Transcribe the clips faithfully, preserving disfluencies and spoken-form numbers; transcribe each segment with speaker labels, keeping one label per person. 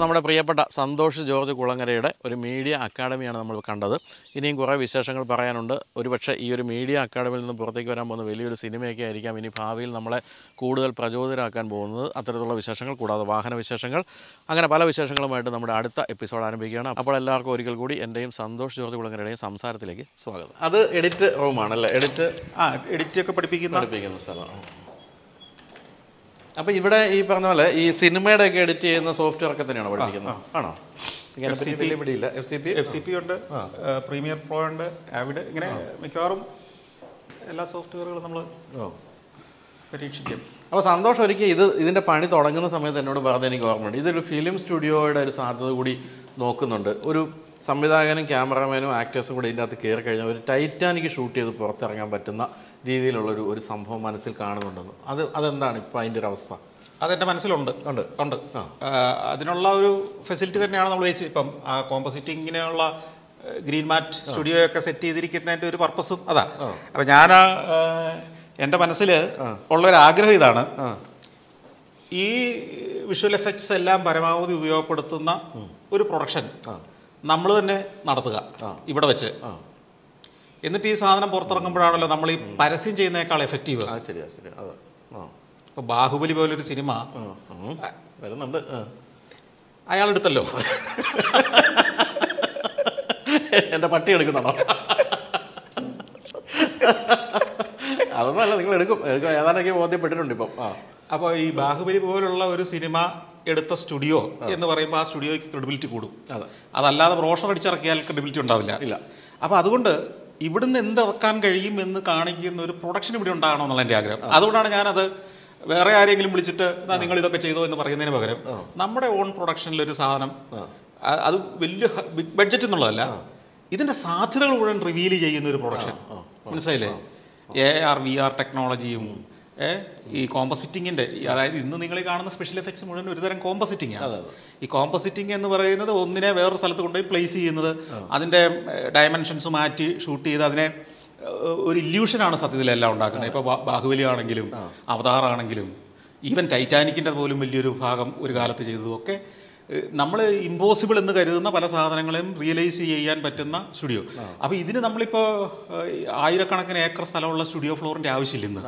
Speaker 1: അപ്പോൾ നമ്മുടെ പ്രിയപ്പെട്ട സന്തോഷ് ജോർജ് കുളങ്ങരയുടെ ഒരു മീഡിയ അക്കാഡമിയാണ് നമ്മൾ കണ്ടത്. ഇനിയും കുറേ വിശേഷങ്ങൾ പറയാനുണ്ട്. ഒരുപക്ഷെ ഈ ഒരു മീഡിയ അക്കാഡമിയിൽ നിന്ന് പുറത്തേക്ക് വരാൻ പോകുന്ന വലിയൊരു സിനിമയൊക്കെ ആയിരിക്കാം ഇനി ഭാവിയിൽ നമ്മളെ കൂടുതൽ പ്രചോദിതരാക്കാൻ പോകുന്നത്. അത്തരത്തിലുള്ള വിശേഷങ്ങൾ കൂടാതെ വാഹന വിശേഷങ്ങൾ, അങ്ങനെ പല വിശേഷങ്ങളുമായിട്ട് നമ്മുടെ അടുത്ത എപ്പിസോഡ് ആരംഭിക്കുകയാണ്. അപ്പോൾ എല്ലാവർക്കും ഒരിക്കൽ കൂടി എൻ്റെയും സന്തോഷ് ജോർജ് കുളങ്ങരയുടെയും സംസാരത്തിലേക്ക് സ്വാഗതം. അത് എഡിറ്റ് റൂമാണല്ലേ? എഡിറ്റ്
Speaker 2: ആ എഡിറ്റൊക്കെ പഠിപ്പിക്കുന്ന
Speaker 1: പഠിപ്പിക്കുന്ന സ്ഥലം. അപ്പോൾ ഇവിടെ ഈ പറഞ്ഞ പോലെ ഈ സിനിമയുടെ ഒക്കെ എഡിറ്റ് ചെയ്യുന്ന സോഫ്റ്റ്വെയർ ഒക്കെ തന്നെയാണോ പഠിപ്പിക്കുന്നത്? ആണോ? F C P
Speaker 2: F C P ഉണ്ട്, പ്രീമിയർ പ്രോ ഉണ്ട്, ആവിഡ്, ഇങ്ങനെ മിക്കവാറും എല്ലാ സോഫ്റ്റ്വെയറുകളും നമ്മൾ പരീക്ഷിക്കും.
Speaker 1: അപ്പോൾ സന്തോഷം ഒരിക്കൽ ഇത് ഇതിൻ്റെ പണി തുടങ്ങുന്ന സമയത്ത് എന്നോട് പറഞ്ഞത് എനിക്ക് ഓർമ്മയുണ്ട്. ഇതൊരു ഫിലിം സ്റ്റുഡിയോയുടെ ഒരു സാധ്യത കൂടി നോക്കുന്നുണ്ട്. ഒരു സംവിധായകനും ക്യാമറമാനും ആക്ടേഴ്സും കൂടി ഇതിൻ്റെ അകത്ത് കയറി കഴിഞ്ഞാൽ ഒരു ടൈറ്റാനിക് ഷൂട്ട് ചെയ്ത് പുറത്തിറങ്ങാൻ പറ്റുന്ന രീതിയിലുള്ളൊരു ഒരു സംഭവം മനസ്സിൽ കാണുന്നുണ്ടെന്ന്. അത് അതെന്താണ് ഇപ്പോൾ അതിൻ്റെ ഒരു അവസ്ഥ?
Speaker 2: അതെൻ്റെ മനസ്സിലുണ്ട് ഉണ്ട് ഉണ്ട് അതിനുള്ള ഒരു ഫെസിലിറ്റി തന്നെയാണ് നമ്മൾ ബേസ് ഇപ്പം ആ കോമ്പോസിറ്റിങ്ങിനുള്ള ഗ്രീൻ മാറ്റ് സ്റ്റുഡിയോ ഒക്കെ സെറ്റ് ചെയ്തിരിക്കുന്നതിൻ്റെ ഒരു പർപ്പസും അതാ. അപ്പം ഞാൻ എൻ്റെ മനസ്സിൽ ഉള്ളൊരാഗ്രഹം ഇതാണ്, ഈ വിഷ്വൽ എഫക്ട്സ് എല്ലാം പരമാവധി ഉപയോഗപ്പെടുത്തുന്ന ഒരു പ്രൊഡക്ഷൻ നമ്മൾ തന്നെ നടത്തുക ഇവിടെ വെച്ച്. എന്നിട്ട് ഈ സാധനം പുറത്തിറങ്ങുമ്പോഴാണല്ലോ നമ്മൾ ഈ പരസ്യം ചെയ്യുന്നതിനേക്കാൾ എഫക്റ്റീവ്. ഇപ്പൊ ബാഹുബലി പോലൊരു സിനിമ
Speaker 1: വരുന്നുണ്ട്,
Speaker 2: അയാളെടുത്തല്ലോ.
Speaker 1: എൻ്റെ പട്ടി എടുക്കുന്നുണ്ടോ? അതൊന്നും അല്ല, നിങ്ങൾ എടുക്കും എടുക്കും ഏതാണ്ടൊക്കെ ബോധ്യപ്പെട്ടിട്ടുണ്ട് ഇപ്പം.
Speaker 2: അപ്പോൾ ഈ ബാഹുബലി പോലുള്ള ഒരു സിനിമ എടുത്ത സ്റ്റുഡിയോ എന്ന് പറയുമ്പോൾ ആ സ്റ്റുഡിയോയ്ക്ക് ക്രെഡിബിലിറ്റി കൂടും. അതല്ലാതെ ബ്രോഷർ അടിച്ചിറക്കിയാൽ ക്രെഡിബിലിറ്റി ഉണ്ടാവില്ല.
Speaker 1: ഇല്ല.
Speaker 2: അപ്പോൾ അതുകൊണ്ട് ഇവിടുന്ന് എന്തിറക്കാൻ കഴിയും എന്ന് കാണിക്കുന്ന ഒരു പ്രൊഡക്ഷൻ ഇവിടെ ഉണ്ടാകണം എന്നുള്ള എൻ്റെ ആഗ്രഹം. അതുകൊണ്ടാണ് ഞാനത് വേറെ ആരെങ്കിലും വിളിച്ചിട്ട് നിങ്ങൾ ഇതൊക്കെ ചെയ്തോ എന്ന് പറയുന്നതിന് പകരം നമ്മുടെ ഓൺ പ്രൊഡക്ഷനിലൊരു സാധനം, അത് വലിയ ബിഗ് ബഡ്ജറ്റ് എന്നുള്ളതല്ല, ഇതിൻ്റെ സാധ്യതകൾ മുഴുവൻ റിവീൽ ചെയ്യുന്ന ഒരു പ്രൊഡക്ഷൻ. മനസ്സിലായില്ലേ? എ ആർ വി ആർ ടെക്നോളജിയും ഈ കോമ്പോസിറ്റിങ്ങിൻ്റെ, അതായത് ഇന്ന് നിങ്ങൾ ഈ കാണുന്ന സ്പെഷ്യൽ എഫക്ട്സ് മുഴുവൻ ഒരുതരം കോമ്പോസിറ്റിംഗ് ആണ്. ഈ കോമ്പോസിറ്റിംഗ് എന്ന് പറയുന്നത് ഒന്നിനെ വേറൊരു സ്ഥലത്ത് കൊണ്ടുപോയി പ്ലേസ് ചെയ്യുന്നത്, അതിൻ്റെ ഡയമെൻഷൻസ് മാറ്റി ഷൂട്ട് ചെയ്ത് അതിനെ ഒരു ഇല്യൂഷനാണ് സത്യത്തിലെല്ലാം ഉണ്ടാക്കുന്നത്. ഇപ്പോൾ ബാഹുബലി ആണെങ്കിലും അവതാർ ആണെങ്കിലും ഈവൻ ടൈറ്റാനിക്കിൻ്റെ പോലും വലിയൊരു ഭാഗം ഒരു കാലത്ത് ചെയ്തതും ഒക്കെ നമ്മൾ ഇമ്പോസിബിൾ എന്ന് കരുതുന്ന പല സാധനങ്ങളെയും റിയലൈസ് ചെയ്യാൻ പറ്റുന്ന സ്റ്റുഡിയോ. അപ്പോൾ ഇതിന് നമ്മളിപ്പോൾ ആയിരക്കണക്കിന് ഏക്കർ സ്ഥലമുള്ള സ്റ്റുഡിയോ ഫ്ലോറിൻ്റെ ആവശ്യമില്ല. ഇന്ന്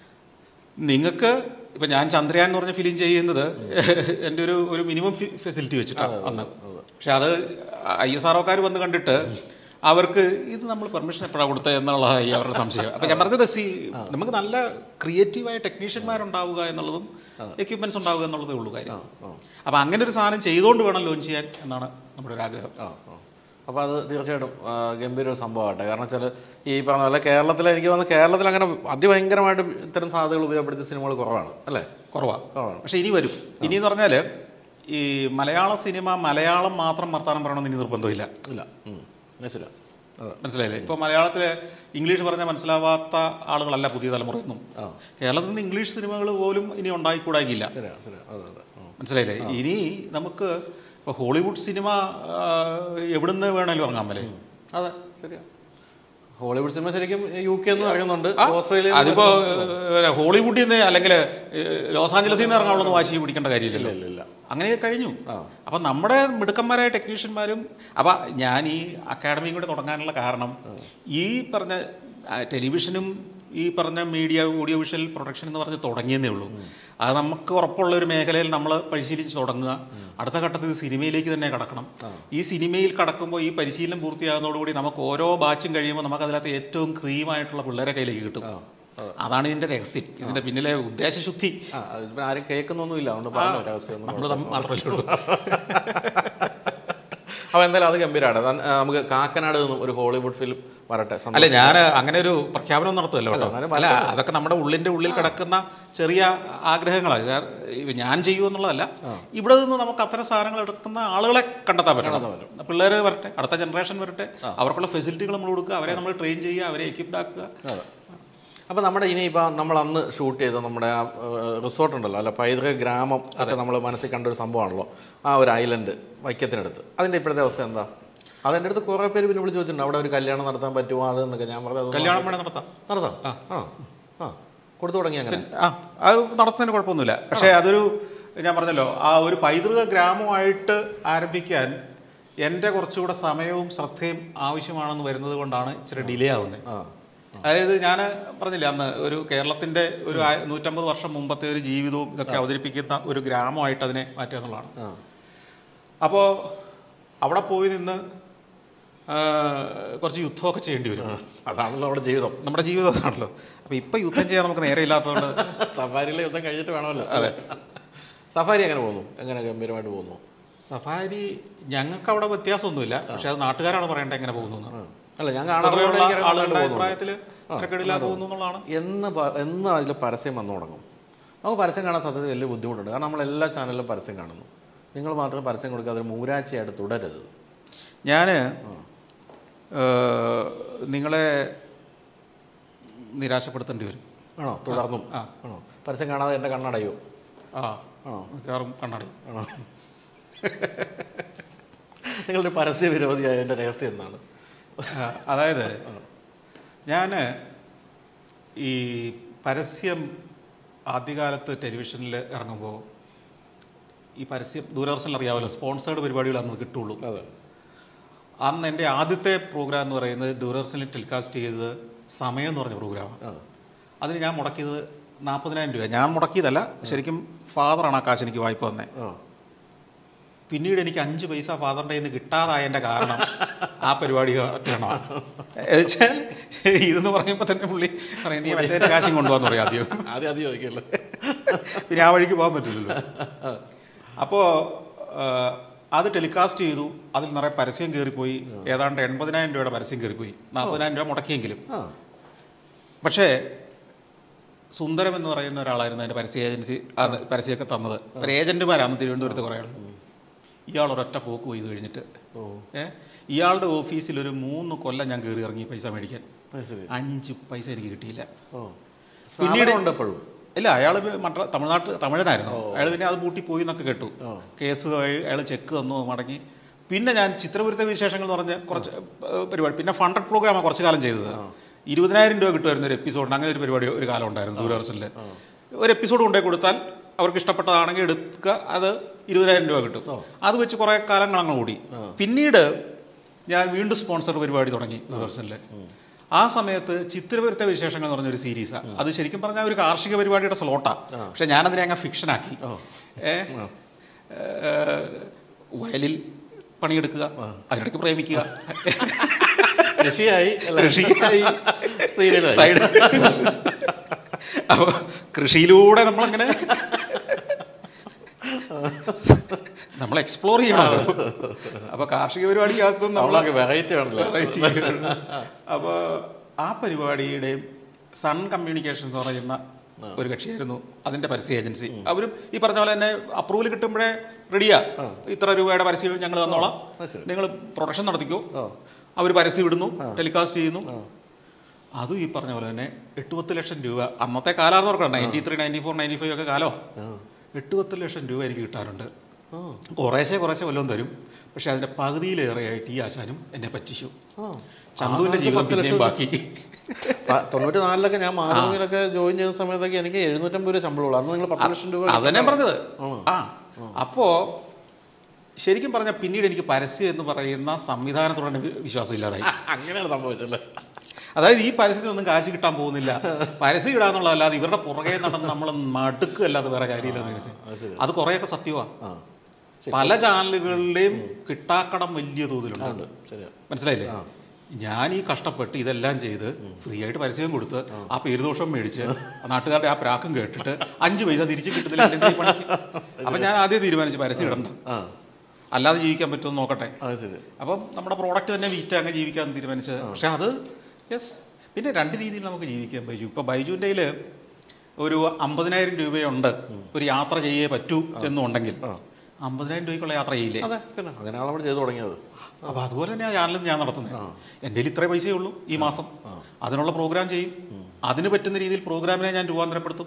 Speaker 2: നിങ്ങൾക്ക് ഇപ്പം ഞാൻ ചന്ദ്രയാൻ എന്ന് പറഞ്ഞ ഫിലിം ചെയ്യുന്നത് എൻ്റെ ഒരു ഒരു മിനിമം ഫെസിലിറ്റി വെച്ചിട്ടാണ് അന്ന്. പക്ഷെ അത് ഐ എസ് ആർ ഒക്കാർ വന്ന് കണ്ടിട്ട് അവർക്ക് ഇത് നമ്മൾ പെർമിഷൻ എപ്പോഴാണ് കൊടുത്തത് എന്നുള്ളതായി അവരുടെ സംശയം. അപ്പം ഞാൻ പറഞ്ഞത് സി നമുക്ക് നല്ല ക്രിയേറ്റീവായ ടെക്നീഷ്യന്മാരുണ്ടാവുക എന്നുള്ളതും എക്യുപ്മെൻറ്റ്സ് ഉണ്ടാവുക എന്നുള്ളതേ ഉള്ളൂ കാര്യം. അപ്പം അങ്ങനെ ഒരു സാധനം ചെയ്തുകൊണ്ട് വേണം ലോഞ്ച് ചെയ്യാൻ എന്നാണ് നമ്മുടെ ഒരു ആഗ്രഹം.
Speaker 1: അപ്പോൾ അത് തീർച്ചയായിട്ടും ഗംഭീര ഒരു സംഭവമാകട്ടെ. കാരണം വെച്ചാൽ ഈ പറഞ്ഞ പോലെ കേരളത്തിൽ എനിക്ക് തോന്നുന്നു കേരളത്തിൽ അങ്ങനെ അതിഭയങ്കരമായിട്ട് ഇത്തരം സാധ്യതകൾ ഉപയോഗപ്പെടുത്തിയ സിനിമകൾ കുറവാണ് അല്ലേ?
Speaker 2: കുറവാണ് കുറവാണ് പക്ഷേ ഇനി വരും. ഇനി എന്ന് പറഞ്ഞാൽ ഈ മലയാള സിനിമ മലയാളം മാത്രം വർത്താനം പറയണമെന്ന് ഇനി നിർബന്ധമില്ല.
Speaker 1: ഇല്ല, ശരി,
Speaker 2: മനസ്സിലായില്ലേ? ഇപ്പോൾ മലയാളത്തിൽ ഇംഗ്ലീഷ് പറഞ്ഞാൽ മനസ്സിലാവാത്ത ആളുകളല്ല പുതിയ തലമുറയൊന്നും. കേരളത്തിൽ നിന്ന് ഇംഗ്ലീഷ് സിനിമകൾ പോലും ഇനി ഉണ്ടായിക്കൂടാകില്ല. മനസ്സിലായില്ലേ? ഇനി നമുക്ക് ഇപ്പോൾ ഹോളിവുഡ് സിനിമ എവിടുന്ന് വേണമെങ്കിലും ഇറങ്ങാൻ പറ്റേ.
Speaker 1: അതെ, ശരിയാണ്. ഹോളിവുഡ് സിനിമ ശരിക്കും യു കെ നിന്ന് ഇറങ്ങുന്നുണ്ട്, ഓസ്ട്രേലിയ.
Speaker 2: അതിപ്പോ ഹോളിവുഡിൽ നിന്ന് അല്ലെങ്കിൽ ലോസ് ആഞ്ചലസിൽ നിന്ന് ഇറങ്ങാനുള്ളൊന്നും വാശി പിടിക്കേണ്ട കാര്യമില്ലല്ലോ.
Speaker 1: ഇല്ല,
Speaker 2: അങ്ങനെ കഴിഞ്ഞു. അപ്പം നമ്മുടെ മിടുക്കന്മാരായ ടെക്നീഷ്യന്മാരും, അപ്പം ഞാൻ ഈ അക്കാഡമിയും കൂടെ തുടങ്ങാനുള്ള കാരണം ഈ പറഞ്ഞ ടെലിവിഷനും ഈ പറഞ്ഞ മീഡിയ ഓഡിയോ വിഷ്വൽ പ്രൊഡക്ഷൻ എന്ന് പറഞ്ഞ് തുടങ്ങിയെന്നേ ഉള്ളൂ. അത് നമുക്ക് ഉറപ്പുള്ള ഒരു മേഖലയിൽ നമ്മൾ പരിശീലിച്ച് തുടങ്ങുക. അടുത്ത ഘട്ടത്തിൽ സിനിമയിലേക്ക് തന്നെ കടക്കണം. ഈ സിനിമയിൽ കടക്കുമ്പോൾ ഈ പരിശീലനം പൂർത്തിയാകുന്നതോടുകൂടി നമുക്ക് ഓരോ ബാച്ചും കഴിയുമ്പോൾ നമുക്ക് അതിനകത്ത് ഏറ്റവും ക്രീമായിട്ടുള്ള പിള്ളേരെ കയ്യിലേക്ക് കിട്ടും. അതാണ് ഇതിന്റെ രഹസ്യം, ഇതിന്റെ പിന്നിലെ ഉദ്ദേശശുദ്ധി.
Speaker 1: ആരും കേൾക്കുന്നൊന്നുമില്ല,
Speaker 2: നമ്മൾ മാത്രമേ ഉള്ളൂ.
Speaker 1: അപ്പോൾ എന്തായാലും അത് ഗംഭീരമാണ്. നമുക്ക് കാക്കനാട് നിന്നും ഒരു ഹോളിവുഡ് ഫിലിം വരട്ടെ.
Speaker 2: അല്ല, ഞാൻ അങ്ങനെ ഒരു പ്രഖ്യാപനം നടത്തുമല്ലോ കേട്ടോ. അല്ല, അതൊക്കെ നമ്മുടെ ഉള്ളിൻ്റെ ഉള്ളിൽ കിടക്കുന്ന ചെറിയ ആഗ്രഹങ്ങളാണ്. ഞാൻ ചെയ്യുമെന്നുള്ളതല്ല, ഇവിടെ നിന്ന് നമുക്ക് അത്തരം സാധനങ്ങൾ എടുക്കുന്ന ആളുകളെ കണ്ടെത്താൻ പറ്റണം. പിള്ളേർ വരട്ടെ, അടുത്ത ജനറേഷൻ വരട്ടെ, അവർക്കുള്ള ഫെസിലിറ്റികൾ നമ്മൾ കൊടുക്കുക, അവരെ നമ്മൾ ട്രെയിൻ ചെയ്യുക, അവരെ എക്വിപ്ഡ് ആക്കുക.
Speaker 1: അപ്പോൾ നമ്മുടെ ഇനിയിപ്പോൾ നമ്മൾ അന്ന് ഷൂട്ട് ചെയ്ത നമ്മുടെ ആ റിസോർട്ട് ഉണ്ടല്ലോ, അല്ല പൈതൃക ഗ്രാമം ഒക്കെ നമ്മൾ മനസ്സിൽ കണ്ടൊരു സംഭവമാണല്ലോ, ആ ഒരു ഐലൻഡ് വൈക്കത്തിനടുത്ത്. അതിൻ്റെ ഇപ്പോഴത്തെ അവസ്ഥ എന്താ? അതെൻ്റെ അടുത്ത് കുറേ പേര് പിന്നെ വിളിച്ച് ചോദിച്ചിട്ടുണ്ട്, അവിടെ ഒരു കല്യാണം നടത്താൻ പറ്റുമോ അതെന്നൊക്കെ. ഞാൻ പറഞ്ഞത്
Speaker 2: കല്യാണം വേണം, നടത്താം
Speaker 1: നടത്താം ആ ആ കൊടുത്തു തുടങ്ങി. അങ്ങനെ
Speaker 2: ആ അത് നടത്തുന്നതിന് കുഴപ്പമൊന്നുമില്ല. പക്ഷേ അതൊരു ഞാൻ പറഞ്ഞല്ലോ ആ ഒരു പൈതൃക ഗ്രാമമായിട്ട് ആരംഭിക്കാൻ എൻ്റെ കുറച്ചുകൂടെ സമയവും ശ്രദ്ധയും ആവശ്യമാണെന്ന് വരുന്നത് കൊണ്ടാണ് ഇച്ചിരി ഡിലേ ആവുന്നത്. അതായത് ഞാൻ പറഞ്ഞില്ലേ അന്ന് ഒരു കേരളത്തിൻ്റെ ഒരു നൂറ്റമ്പത് വർഷം മുമ്പത്തെ ഒരു ജീവിതവും ഇതൊക്കെ അവതരിപ്പിക്കുന്ന ഒരു ഗ്രാമമായിട്ട് അതിനെ മാറ്റുക എന്നുള്ളതാണ്. അപ്പോൾ അവിടെ പോയി നിന്ന് കുറച്ച് യുദ്ധമൊക്കെ ചെയ്യേണ്ടി വരും.
Speaker 1: അതാണല്ലോ നമ്മുടെ ജീവിതം,
Speaker 2: നമ്മുടെ ജീവിതം അതാണല്ലോ. അപ്പോൾ ഇപ്പം യുദ്ധം ചെയ്യാൻ നമുക്ക് നേരെ ഇല്ലാത്തതുകൊണ്ട്
Speaker 1: സഫാരിയിലെ യുദ്ധം കഴിഞ്ഞിട്ട് വേണമല്ലോ. അതെ. സഫാരി എങ്ങനെ പോകുന്നു? എങ്ങനെ ഗംഭീരമായിട്ട് പോകുന്നു
Speaker 2: സഫാരി? ഞങ്ങൾക്ക് അവിടെ വ്യത്യാസമൊന്നുമില്ല, പക്ഷെ അത് നാട്ടുകാരാണ് പറയേണ്ടത് എങ്ങനെ പോകുന്നു.
Speaker 1: അല്ല, ഞാൻ
Speaker 2: ആളുകളുടെ അഭിപ്രായത്തിൽ തിരക്കേടില്ലാതെ പോകുന്നു എന്നുള്ളതാണ്.
Speaker 1: എന്ന് എന്ന് അതിൽ പരസ്യം വന്നു തുടങ്ങും. നമുക്ക് പരസ്യം കാണാൻ സാധ്യത വലിയ ബുദ്ധിമുട്ടുണ്ട്. കാരണം നമ്മൾ എല്ലാ ചാനലിലും പരസ്യം കാണുന്നു. നിങ്ങൾ മാത്രം പരസ്യം കൊടുക്കുക, അതൊരു മൂരാഴ്ചയായിട്ട് തുടരരുത്.
Speaker 2: ഞാൻ നിങ്ങളെ നിരാശപ്പെടുത്തേണ്ടി വരും.
Speaker 1: ആണോ? തുടർന്നും ആണോ? പരസ്യം കാണാതെ എൻ്റെ കണ്ണടയോ?
Speaker 2: ആ ആണോ? മിക്കവാറും കണ്ണടയും.
Speaker 1: ആണോ? നിങ്ങളുടെ പരസ്യ വിരോധിയായ എൻ്റെ രഹസ്യം എന്താണ്?
Speaker 2: അതായത് ഞാൻ ഈ പരസ്യം ആദ്യകാലത്ത് ടെലിവിഷനിൽ ഇറങ്ങുമ്പോൾ ഈ പരസ്യം ദൂരദർശനിൽ അറിയാമല്ലോ, സ്പോൺസേർഡ് പരിപാടികൾ അന്ന് കിട്ടുള്ളൂ.
Speaker 1: അതെ.
Speaker 2: അന്ന് എൻ്റെ ആദ്യത്തെ പ്രോഗ്രാം എന്ന് പറയുന്നത് ദൂരദർശനിൽ ടെലികാസ്റ്റ് ചെയ്തത് സമയം എന്ന് പറഞ്ഞ പ്രോഗ്രാമാണ്. അതിന് ഞാൻ മുടക്കിയത് നാൽപ്പതിനായിരം രൂപ. ഞാൻ മുടക്കിയതല്ല, ശരിക്കും ഫാദറാണ് ആ കാശ് എനിക്ക് വായ്പ തന്നെ. പിന്നീട് എനിക്ക് അഞ്ച് പൈസ ഫാദറിൻ്റെ കയ്യിൽ നിന്ന് കിട്ടാതായതിൻ്റെ കാരണം ആ പരിപാടി കാണാം. എന്നുവെച്ചാൽ ഇതെന്ന് പറയുമ്പോൾ തന്നെ പുള്ളി പറയും നീ മറ്റേ കാശും കൊണ്ടുപോകാന്ന് പറയാം ആദ്യം.
Speaker 1: ആദ്യം ആദ്യം ചോദിക്കല്ലോ,
Speaker 2: പിന്നെ ആ വഴിക്ക് പോകാൻ പറ്റില്ലല്ലോ. അപ്പോൾ അത് ടെലികാസ്റ്റ് ചെയ്തു. അതിൽ നിറയെ പരസ്യം കയറിപ്പോയി. ഏതാണ്ട് എൺപതിനായിരം രൂപയുടെ പരസ്യം കയറിപ്പോയി. നാൽപ്പതിനായിരം രൂപ മുടക്കിയെങ്കിലും. പക്ഷേ സുന്ദരം എന്ന് പറയുന്ന ഒരാളായിരുന്നു അതിൻ്റെ പരസ്യ ഏജൻസി അത് പരസ്യമൊക്കെ തന്നത്. ഒരു ഏജൻറ്റുമാരാണ് തിരുവനന്തപുരത്ത് കുറേ ആൾ. ഇയാൾ ഒരൊറ്റ പോക്ക് പോയി കഴിഞ്ഞിട്ട് ഏ ഇയാളുടെ ഓഫീസിൽ ഒരു മൂന്ന് കൊല്ലം ഞാൻ കയറി ഇറങ്ങി പൈസ മേടിക്കാൻ. അഞ്ച് പൈസ എനിക്ക് കിട്ടിയില്ല. പിന്നീട് ഉണ്ടപ്പോഴും ഇല്ല, അയാൾ മറ്റ തമിഴ്നാട്ട് തമിഴനായിരുന്നു. അയാൾ പിന്നെ അത് പൂട്ടി പോയി എന്നൊക്കെ കേട്ടു. കേസ് വഴി അയാൾ ചെക്ക് തന്നു, മടങ്ങി. പിന്നെ ഞാൻ ചിത്രപുരത്തെ വിശേഷങ്ങൾ എന്ന് പറഞ്ഞ് കുറച്ച് പരിപാടി, പിന്നെ ഫണ്ടഡ് പ്രോഗ്രാമാണ് കുറച്ച് കാലം ചെയ്തത്. ഇരുപതിനായിരം രൂപ കിട്ടുമായിരുന്നു ഒരു എപ്പിസോഡിന്. അങ്ങനെ ഒരു പരിപാടി ഒരു കാലം ഉണ്ടായിരുന്നു ദൂരദർശനിൽ. ഒരു എപ്പിസോഡ് കൊണ്ടുപോയി കൊടുത്താൽ അവർക്ക് ഇഷ്ടപ്പെട്ടതാണെങ്കിൽ എടുക്കുക, അത് ഇരുപതിനായിരം രൂപ കിട്ടും. അത് വെച്ച് കുറേ കാലങ്ങളങ്ങ് കൂടി. പിന്നീട് ഞാൻ വീണ്ടും സ്പോൺസർ പരിപാടി തുടങ്ങി ദൂരദർശനിൽ. ആ സമയത്ത് ചിത്രപുരത്തെ വിശേഷങ്ങൾ എന്ന് പറഞ്ഞൊരു സീരീസാണ്. അത് ശരിക്കും പറഞ്ഞാൽ ഒരു കാർഷിക പരിപാടിയുടെ സ്ലോട്ടാണ്. പക്ഷെ ഞാനതിനെ അങ്ങ് ഫിക്ഷനാക്കി. ഏ വയലിൽ പണിയെടുക്കുക, അതിനിടയ്ക്ക് പ്രേമിക്കുക,
Speaker 1: കൃഷിയായി
Speaker 2: കൃഷിയായി സൈഡ്. അപ്പോൾ കൃഷിയിലൂടെ നമ്മളങ്ങനെ നമ്മൾ എക്സ്പ്ലോർ ചെയ്യണമല്ലോ. അപ്പോൾ കാർഷിക പരിപാടിക്കകത്തും നമ്മൾ
Speaker 1: വെറൈറ്റി വെറൈറ്റി.
Speaker 2: അപ്പോൾ ആ പരിപാടിയുടെയും സൺ കമ്മ്യൂണിക്കേഷൻ എന്ന് പറയുന്ന ഒരു കക്ഷിയായിരുന്നു അതിൻ്റെ പരസ്യ ഏജൻസി. അവരും ഈ പറഞ്ഞ പോലെ തന്നെ അപ്രൂവൽ കിട്ടുമ്പോഴേ റെഡിയാ, ഇത്ര രൂപയുടെ പരസ്യം ഞങ്ങൾ തന്നോളാം, നിങ്ങൾ പ്രൊഡക്ഷൻ നടത്തിക്കോ. അവർ പരസ്യം ഇടുന്നു, ടെലികാസ്റ്റ് ചെയ്യുന്നു. അതും ഈ പറഞ്ഞ പോലെ തന്നെ എട്ട് പത്ത് ലക്ഷം രൂപ അന്നത്തെ കാലമാണെന്ന് ഓർക്കണം. Ninety three ninety four ninety five ഒക്കെ കാലമാണ്. എട്ട് പത്ത് ലക്ഷം രൂപ എനിക്ക് കിട്ടാറുണ്ട്. കുറേശ്ശെ കുറേശ്ശെ വല്ലതും തരും. പക്ഷെ അതിൻ്റെ പകുതിയിലേറെയായിട്ട് ഈ ആശാനും എന്നെ പറ്റിച്ചു. ചന്തുവിൻ്റെ ജീവിതം പിന്നെയും ബാക്കി.
Speaker 1: തൊണ്ണൂറ്റി നാലിലൊക്കെ ഞാൻ മാതൃഭൂമിയിലൊക്കെ ജോയിൻ ചെയ്യുന്ന സമയത്തൊക്കെ എനിക്ക് എഴുന്നൂറ്റമ്പത് രൂപ ശമ്പളമുള്ളൂ. അന്ന് നിങ്ങൾ പത്ത് ലക്ഷം രൂപ.
Speaker 2: അതന്നെ പറഞ്ഞത്. ആ അപ്പോൾ ശരിക്കും പറഞ്ഞാൽ പിന്നീട് എനിക്ക് പരസ്യം എന്ന് പറയുന്ന സംവിധാനത്തോടെ വിശ്വാസം ഇല്ലാതായി.
Speaker 1: അങ്ങനെയാണ് സംഭവിച്ചല്ലേ?
Speaker 2: അതായത് ഈ പരസ്യത്തിനൊന്നും കാശ് കിട്ടാൻ പോകുന്നില്ല, പരസ്യം ഇടാന്നുള്ളതല്ലാതെ ഇവരുടെ പുറകെ നടന്ന് നമ്മൾ മടുക്കല്ലാതെ വേറെ കാര്യമില്ലെന്ന് വിചാരിച്ചു. അത് കുറേയൊക്കെ സത്യമാണ്. പല ചാനലുകളിലെയും കിട്ടാക്കടം വലിയ തോതിലുണ്ട്. മനസ്സിലായില്ലേ? ഞാൻ ഈ കഷ്ടപ്പെട്ട് ഇതെല്ലാം ചെയ്ത് ഫ്രീ ആയിട്ട് പരസ്യം കൊടുത്ത് ആ പേരുദോഷം മേടിച്ച് നാട്ടുകാരുടെ ആ പ്രാക്കും കേട്ടിട്ട് അഞ്ച് പൈസ തിരിച്ചു കിട്ടുന്നില്ല. അപ്പം ഞാൻ ആദ്യം തീരുമാനിച്ചു പരസ്യം ഇടണ്ട, അല്ലാതെ ജീവിക്കാൻ പറ്റുമെന്ന് നോക്കട്ടെ. അപ്പം നമ്മുടെ പ്രോഡക്റ്റ് തന്നെ വിറ്റ് അങ്ങ് ജീവിക്കാൻ തീരുമാനിച്ചത്. പക്ഷെ അത് യെസ്, പിന്നെ രണ്ട് രീതിയിൽ നമുക്ക് ജീവിക്കാം ബൈജു. ഇപ്പോൾ ബൈജുവിൻ്റെ ഒരു അമ്പതിനായിരം രൂപയുണ്ട്, ഒരു യാത്ര ചെയ്യേ പറ്റൂ എന്നുണ്ടെങ്കിൽ അമ്പതിനായിരം രൂപയ്ക്കുള്ള യാത്ര ചെയ്യില്ലേ?
Speaker 1: അങ്ങനെയാണ് നമ്മൾ ചെയ്തു തുടങ്ങിയത്.
Speaker 2: അപ്പോൾ അതുപോലെ തന്നെ ആ ചാനലും ഞാൻ നടത്തുന്നത്. എൻ്റെ കയ്യിൽ ഇത്രേ പൈസയേ ഉള്ളൂ ഈ മാസം, അതിനുള്ള പ്രോഗ്രാം ചെയ്യും. അതിന് പറ്റുന്ന രീതിയിൽ പ്രോഗ്രാമിനെ ഞാൻ രൂപാന്തരപ്പെടുത്തും.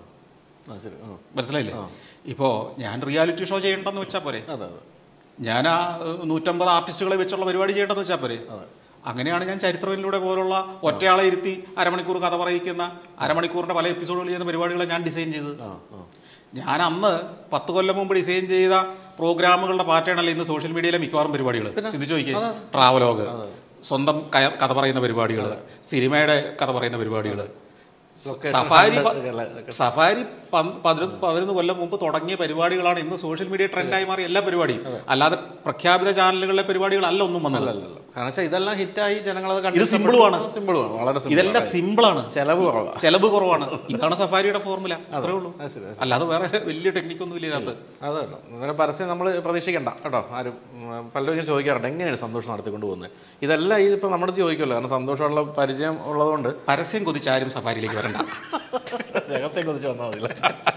Speaker 2: മനസ്സിലായില്ലേ? ഇപ്പോൾ ഞാൻ റിയാലിറ്റി ഷോ ചെയ്യണ്ടെന്ന് വെച്ചാൽ പോരെ, ഞാൻ ആ നൂറ്റമ്പത് ആർട്ടിസ്റ്റുകളെ വെച്ചുള്ള പരിപാടി ചെയ്യേണ്ടെന്ന് വെച്ചാൽ പോരെ. അങ്ങനെയാണ് ഞാൻ ചരിത്രത്തിലൂടെ പോലുള്ള ഒറ്റയാളെ ഇരുത്തി അരമണിക്കൂർ കഥ പറയിക്കുന്ന അരമണിക്കൂറിൻ്റെ പല എപ്പിസോഡുകൾ ചെയ്യുന്ന പരിപാടികളെ ഞാൻ ഡിസൈൻ ചെയ്തത്. ഞാൻ അന്ന് പത്ത് കൊല്ലം മുമ്പ് ഡിസൈൻ ചെയ്ത പ്രോഗ്രാമുകളുടെ പാറ്റേൺ അല്ല ഇന്ന് സോഷ്യൽ മീഡിയയിലെ മിക്കവാറും പരിപാടികൾ. ചിന്തിച്ചു നോക്കിയേ, ട്രാവലോഗ്, സ്വന്തം കഥ പറയുന്ന പരിപാടികൾ, സിനിമയുടെ കഥ പറയുന്ന പരിപാടികൾ. സഫാരി സഫാരി പതിനൊന്ന് പതിനൊന്ന് കൊല്ലം മുമ്പ് തുടങ്ങിയ പരിപാടികളാണ് ഇന്ന് സോഷ്യൽ മീഡിയ ട്രെൻഡായി മാറിയ എല്ലാ പരിപാടിയും. അല്ലാതെ പ്രഖ്യാപിത ചാനലുകളിലെ പരിപാടികളല്ല ഒന്നും വന്നത്.
Speaker 1: കാരണം വെച്ചാൽ ഇതെല്ലാം ഹിറ്റായി ജനങ്ങളത് കണ്ടു.
Speaker 2: ഇത് സിമ്പിളുമാണ്,
Speaker 1: സിമ്പിളുമാണ്, വളരെ
Speaker 2: ഇതെല്ലാം സിമ്പിളാണ്,
Speaker 1: ചെലവ് കുറവാണ്,
Speaker 2: ചെലവ് കുറവാണ്. ഇതാണ് സഫാരിയുടെ ഫോർമുല, അത്രേ ഉള്ളൂ. അല്ലാതെ വേറെ വലിയ ടെക്നിക്കൊന്നും ഇല്ല ഇതിനകത്ത്.
Speaker 1: അതെ കേട്ടോ, അങ്ങനെ പരസ്യം നമ്മൾ പ്രതീക്ഷിക്കണ്ട കേട്ടോ. ആരും പലരും ഇങ്ങനെ ചോദിക്കാറുണ്ട് എങ്ങനെയാണ് സന്തോഷം നടത്തിക്കൊണ്ട് പോകുന്നത്. ഇതെല്ലാം ഇതിപ്പോൾ നമ്മുടെ ചോദിക്കുമല്ലോ, കാരണം സന്തോഷമുള്ള പരിചയം ഉള്ളതുകൊണ്ട്.
Speaker 2: പരസ്യം കൊതിച്ചാരും സഫാരിയിലേക്ക് വരണ്ട,
Speaker 1: രഹസ്യം കൊതിച്ച് വന്നാൽ മതിയില്ല.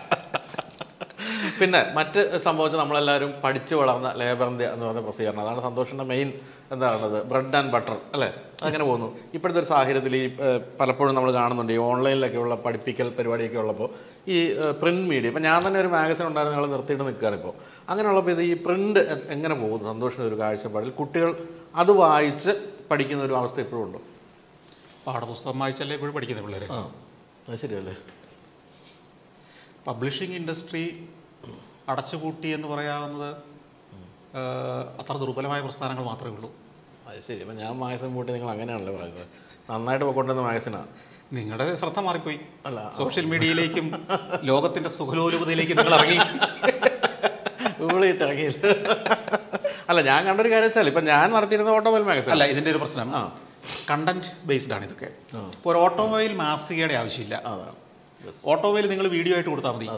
Speaker 1: പിന്നെ മറ്റ് സംഭവിച്ച് നമ്മളെല്ലാവരും പഠിച്ചു വളർന്ന ലേബർ ഇന്ത്യ എന്ന് പറഞ്ഞ പ്രസിദ്ധീകരണം, അതാണ് സന്തോഷിൻ്റെ മെയിൻ എന്താണത്, ബ്രെഡ് ആൻഡ് ബട്ടർ അല്ലേ, അങ്ങനെ പോകുന്നു. ഇപ്പോഴത്തെ ഒരു സാഹചര്യത്തിൽ ഈ പലപ്പോഴും നമ്മൾ കാണുന്നുണ്ട് ഈ ഓൺലൈനിലൊക്കെയുള്ള പഠിപ്പിക്കൽ പരിപാടിയൊക്കെ ഉള്ളപ്പോൾ ഈ പ്രിൻറ്റ് മീഡിയ, ഇപ്പം ഞാൻ തന്നെ ഒരു മാഗസിൻ ഉണ്ടായിരുന്നു, ഞങ്ങൾ നിർത്തിയിട്ട് നിൽക്കുകയാണ് ഇപ്പോൾ. അങ്ങനെയുള്ളപ്പോൾ ഇത് ഈ പ്രിൻ്റ് എങ്ങനെ പോകുന്നു സന്തോഷിൻ്റെ ഒരു കാഴ്ചപ്പാടിൽ, കുട്ടികൾ അത് വായിച്ച് പഠിക്കുന്ന ഒരു അവസ്ഥ ഇപ്പോഴും ഉണ്ടോ?
Speaker 2: പാഠപുസ്തകം വായിച്ചല്ലേ ഇപ്പോഴും പഠിക്കുന്ന പിള്ളേരെ.
Speaker 1: ആ അത് ശരിയല്ലേ.
Speaker 2: പബ്ലിഷിംഗ് ഇൻഡസ്ട്രി അടച്ചുപൂട്ടി എന്ന് പറയാവുന്നത് അത്ര ദുർബലമായ പ്രസ്ഥാനങ്ങൾ മാത്രമേ ഉള്ളൂ.
Speaker 1: അത് ശരി. അപ്പം ഞാൻ മാഗസിൻ പൂട്ടി നിങ്ങൾ അങ്ങനെയാണല്ലോ പറയുന്നത്, നന്നായിട്ട് പോയിക്കൊണ്ടിരുന്ന മാഗസിനാണ്.
Speaker 2: നിങ്ങളുടെ ശ്രദ്ധ മാറിപ്പോയി, അല്ല സോഷ്യൽ മീഡിയയിലേക്കും ലോകത്തിൻ്റെ സുഖലോലുപതയിലേക്കും നിങ്ങൾ ഇറങ്ങി
Speaker 1: ഊളിയിട്ട് ഇറങ്ങിയില്ല. അല്ല ഞാൻ കണ്ടൊരു കാര്യം വെച്ചാൽ ഇപ്പം ഞാൻ നടത്തിയിരുന്ന ഓട്ടോമൊബൈൽ മാഗസിൻ
Speaker 2: അല്ല, ഇതിൻ്റെ ഒരു പ്രശ്നം കണ്ടന്റ് ബേസ്ഡ് ആണ് ഇതൊക്കെ. ഇപ്പോൾ ഒരു ഓട്ടോമൊബൈൽ മാസികയുടെ ആവശ്യമില്ല, ഓട്ടോമൊബൈൽ നിങ്ങൾ വീഡിയോ ആയിട്ട് കൊടുത്താൽ മതി.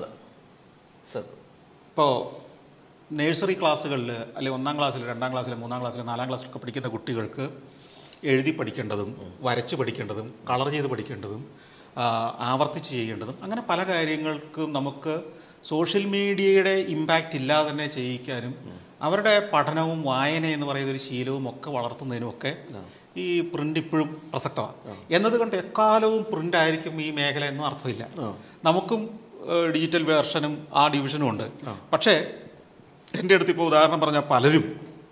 Speaker 2: ഇപ്പോൾ നഴ്സറി ക്ലാസ്സുകളിൽ അല്ലെങ്കിൽ ഒന്നാം ക്ലാസ്സിൽ, രണ്ടാം ക്ലാസ്സിൽ, മൂന്നാം ക്ലാസ്സിൽ, നാലാം ക്ലാസ്സിലൊക്കെ പഠിക്കുന്ന കുട്ടികൾക്ക് എഴുതി പഠിക്കേണ്ടതും വരച്ച് പഠിക്കേണ്ടതും കളർ ചെയ്ത് പഠിക്കേണ്ടതും ആവർത്തിച്ച് ചെയ്യേണ്ടതും അങ്ങനെ പല കാര്യങ്ങൾക്കും നമുക്ക് സോഷ്യൽ മീഡിയയുടെ ഇമ്പാക്റ്റ് ഇല്ലാതെ തന്നെ ചെയ്യിക്കാനും അവരുടെ പഠനവും വായന എന്ന് പറയുന്ന ഒരു ശീലവും ഒക്കെ വളർത്തുന്നതിനും ഒക്കെ ഈ പ്രിൻ്റ് ഇപ്പോഴും പ്രസക്തമാണ്. എന്നതുകൊണ്ട് എക്കാലവും പ്രിൻ്റ് ആയിരിക്കും ഈ മേഖല എന്നും അർത്ഥമില്ല. നമുക്കും ഡിജിറ്റൽ വേർഷനും ആ ഡിവിഷനും ഉണ്ട്. പക്ഷേ എൻ്റെ അടുത്ത് ഇപ്പോൾ ഉദാഹരണം പറഞ്ഞാൽ പലരും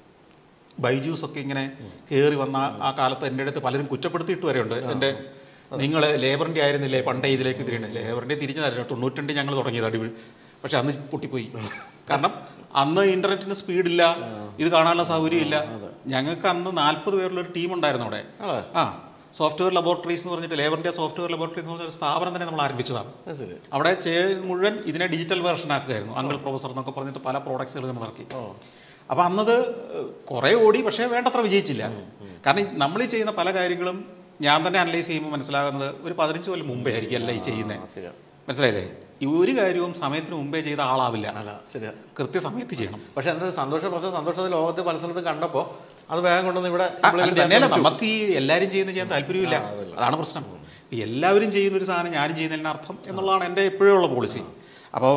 Speaker 2: ബൈജൂസൊക്കെ ഇങ്ങനെ കയറി വന്ന ആ കാലത്ത് എൻ്റെ അടുത്ത് പലരും കുറ്റപ്പെടുത്തിയിട്ട് വരെയുണ്ട്. എൻ്റെ നിങ്ങൾ ലേബറിൻ്റെ ആയിരുന്നില്ലേ പണ്ടേ ഇതിലേക്ക് തിരിയണേ, ലേബറിൻ്റെ തിരിഞ്ഞതായിരുന്നു തൊണ്ണൂറ്റി ഞങ്ങൾ തുടങ്ങിയത് അടിപൊളി. പക്ഷെ അന്ന് പൊട്ടിപ്പോയി, കാരണം അന്ന് ഇൻ്റർനെറ്റിന് സ്പീഡില്ല, ഇത് കാണാനുള്ള സൗകര്യമില്ല. ഞങ്ങൾക്ക് അന്ന് നാൽപ്പത് പേരുള്ളൊരു ടീം ഉണ്ടായിരുന്നു അവിടെ. ആ സോഫ്റ്റ്വെയർ ലബോറട്ടറീസ് എന്ന് പറഞ്ഞിട്ട് ലേബറിൻ്റെ സോഫ്റ്റ്വെയർ ലബോറട്ടറി എന്ന് പറഞ്ഞ ഒരു സ്ഥാപനം തന്നെ നമ്മൾ ആരംഭിച്ചതാണ്. അവിടെ മുഴുവൻ ഇതിനെ ഡിജിറ്റൽ വേർഷൻ ആക്കുകയായിരുന്നു. അങ്കിൾ പ്രൊഫസർ എന്നൊക്കെ പറഞ്ഞിട്ട് പല പ്രോഡക്ട്സുകൾ നമ്മൾ ഇറക്കി. അപ്പോൾ അന്നത് കുറേ ഓടി, പക്ഷേ വേണ്ടത്ര വിജയിച്ചില്ല. കാരണം നമ്മൾ ഈ ചെയ്യുന്ന പല കാര്യങ്ങളും ഞാൻ തന്നെ അനലൈസ് ചെയ്യുമ്പോൾ മനസ്സിലാകുന്നത് ഒരു പതിനഞ്ച് കൊല്ലം മുമ്പേ ആയിരിക്കും അല്ല ഈ ചെയ്യുന്നത്. മനസ്സിലായില്ലേ? ഈ ഒരു കാര്യവും സമയത്തിന് മുമ്പേ ചെയ്ത ആളാവില്ല, കൃത്യസമയത്ത് ചെയ്യണം.
Speaker 1: പക്ഷെ എന്താ സന്തോഷം, പക്ഷേ സന്തോഷത്തിൽ ലോകത്തെ പല സ്ഥലത്തും കണ്ടപ്പോൾ അത് വേഗം കൊണ്ടുവന്ന് ഇവിടെ
Speaker 2: തന്നെയല്ല, നമുക്ക് ഈ എല്ലാവരും ചെയ്യുന്ന ചെയ്യാൻ താല്പര്യമില്ല, അതാണ് പ്രശ്നം. എല്ലാവരും ചെയ്യുന്ന ഒരു സാധനം ഞാനും ചെയ്യുന്നതിന് അർത്ഥം എന്നുള്ളതാണ് എൻ്റെ എപ്പോഴും ഉള്ള പോളിസി. അപ്പോൾ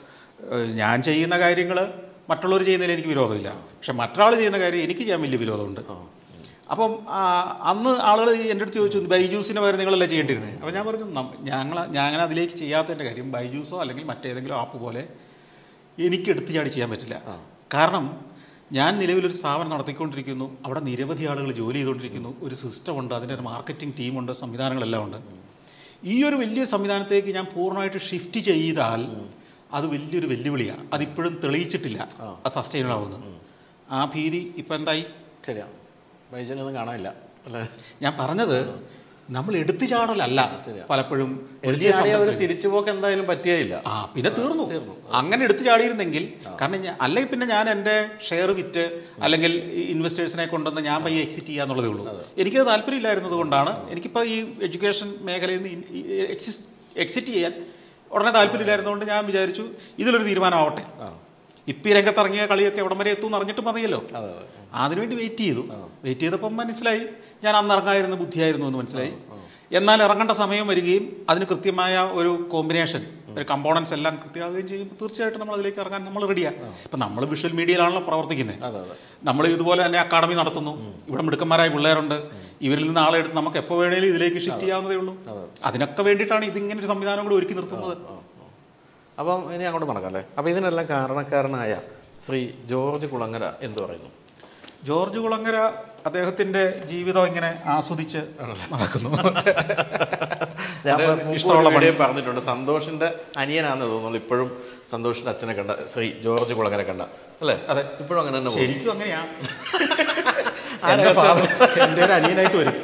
Speaker 2: ഞാൻ ചെയ്യുന്ന കാര്യങ്ങൾ മറ്റുള്ളവർ ചെയ്യുന്നതിൽ എനിക്ക് വിരോധമില്ല, പക്ഷെ മറ്റൊരാൾ ചെയ്യുന്ന കാര്യം എനിക്ക് ചെയ്യാൻ വലിയ വിരോധമുണ്ട്. അപ്പം അന്ന് ആളുകൾ എൻ്റെ അടുത്ത് ചോദിച്ചു ബൈജൂസിൻ്റെ പകരം നിങ്ങളല്ലേ ചെയ്യേണ്ടിയിരുന്നത്. അപ്പോൾ ഞാൻ പറഞ്ഞു ഞങ്ങൾ ഞാൻ അതിലേക്ക് ചെയ്യാത്തതിൻ്റെ കാര്യം ബൈജൂസോ അല്ലെങ്കിൽ മറ്റേതെങ്കിലും ആപ്പ് പോലെ എനിക്ക് എടുത്തു ചാടി ചെയ്യാൻ പറ്റില്ല. കാരണം ഞാൻ നിലവിലൊരു സ്ഥാപനം നടത്തിക്കൊണ്ടിരിക്കുന്നു, അവിടെ നിരവധി ആളുകൾ ജോലി ചെയ്തുകൊണ്ടിരിക്കുന്നു, ഒരു സിസ്റ്റമുണ്ട്, അതിൻ്റെ ഒരു മാർക്കറ്റിംഗ് ടീമുണ്ട്, സംവിധാനങ്ങളെല്ലാം ഉണ്ട്. ഈ ഒരു വലിയ സംവിധാനത്തേക്ക് ഞാൻ പൂർണ്ണമായിട്ട് ഷിഫ്റ്റ് ചെയ്താൽ അത് വലിയൊരു വെല്ലുവിളിയാണ്. അതിപ്പോഴും തെളിയിച്ചിട്ടില്ല അത് സസ്റ്റൈനബിൾ ആവുന്നത്. ആ ഭീതി ഇപ്പം എന്തായി?
Speaker 1: ശരിയാണ്, വൈദ്യുതിയൊന്നും കാണാനില്ല അല്ലേ.
Speaker 2: ഞാൻ പറഞ്ഞത് നമ്മൾ എടുത്തു ചാടലല്ല, പലപ്പോഴും
Speaker 1: തിരിച്ചുപോക്ക് എന്തായാലും പറ്റിയില്ല.
Speaker 2: ആ പിന്നെ തീർന്നു. അങ്ങനെ എടുത്തു ചാടിയിരുന്നെങ്കിൽ, കാരണം ഞാൻ അല്ലെങ്കിൽ പിന്നെ ഞാൻ എൻ്റെ ഷെയർ വിറ്റ് അല്ലെങ്കിൽ ഇൻവെസ്റ്റേഴ്സിനെ കൊണ്ടുവന്ന് ഞാൻ പയ്യെ എക്സിറ്റ് ചെയ്യാന്നുള്ളതേ ഉള്ളൂ. എനിക്കത് താല്പര്യമില്ലായിരുന്നത് കൊണ്ടാണ് എനിക്കിപ്പോൾ ഈ എഡ്യൂക്കേഷൻ മേഖലയിൽ നിന്ന് എക്സിസ്റ്റ് എക്സിറ്റ് ചെയ്യാൻ ഉടനെ താല്പര്യമില്ലായിരുന്നതുകൊണ്ട് ഞാൻ വിചാരിച്ചു ഇതിലൊരു തീരുമാനമാവട്ടെ. ഇപ്പം ഈ രംഗത്തിറങ്ങിയ കളിയൊക്കെ എവിടം വരെ എത്തും എന്ന് അറിഞ്ഞിട്ട് മതിയല്ലോ. അതിനുവേണ്ടി വെയിറ്റ് ചെയ്തു. വെയിറ്റ് ചെയ്തപ്പം മനസ്സിലായി ഞാൻ അന്ന് ഇറങ്ങായിരുന്ന ബുദ്ധിയായിരുന്നു എന്ന് മനസ്സിലായി. എന്നാൽ ഇറങ്ങേണ്ട സമയം വരികയും അതിന് കൃത്യമായ ഒരു കോമ്പിനേഷൻ, ഒരു കമ്പോണൻസ് എല്ലാം കൃത്യമാവുകയും ചെയ്യുമ്പോൾ തീർച്ചയായിട്ടും നമ്മൾ അതിലേക്ക് ഇറങ്ങാൻ നമ്മൾ റെഡിയാണ്. ഇപ്പം നമ്മൾ വിഷ്വൽ മീഡിയയിലാണല്ലോ പ്രവർത്തിക്കുന്നത്. നമ്മൾ ഇതുപോലെ തന്നെ അക്കാഡമി നടത്തുന്നു, ഇവിടെ മിടുക്കന്മാരായ പിള്ളേരുണ്ട്, ഇവരിൽ നിന്ന് ആളെ എടുത്ത് നമുക്ക് എപ്പോൾ വേണേലും ഇതിലേക്ക് ഷിഫ്റ്റ് ചെയ്യാവുന്നതേ ഉള്ളൂ. അതിനൊക്കെ വേണ്ടിയിട്ടാണ് ഇതിങ്ങനെ ഒരു സംവിധാനം കൂടി ഒരുക്കി നിർത്തുന്നത്.
Speaker 1: അപ്പം ഇനി അങ്ങോട്ട് നടക്കാം അല്ലേ. അപ്പം ഇതിനെല്ലാം കാരണക്കാരനായ ശ്രീ ജോർജ് കുളങ്ങര എന്ത് പറയുന്നു?
Speaker 2: ജോർജ് കുളങ്ങര അദ്ദേഹത്തിൻ്റെ ജീവിതം ഇങ്ങനെ ആസ്വദിച്ച് നടക്കുന്നു.
Speaker 1: ഞാൻ ഇഷ്ടമുള്ള പണി പറഞ്ഞിട്ടുണ്ട്. സന്തോഷിൻ്റെ അനിയനാണെന്ന് തോന്നുന്നു ഇപ്പോഴും സന്തോഷിൻ്റെ അച്ഛനെ കണ്ട, ശ്രീ ജോർജ് കുളങ്ങര കണ്ട അല്ലേ?
Speaker 2: അതെ,
Speaker 1: ഇപ്പോഴും അങ്ങനെ തന്നെ.
Speaker 2: ശരിക്കും അങ്ങനെയാണ്. എൻ്റെ ഒരു അനിയനായിട്ട് വരും.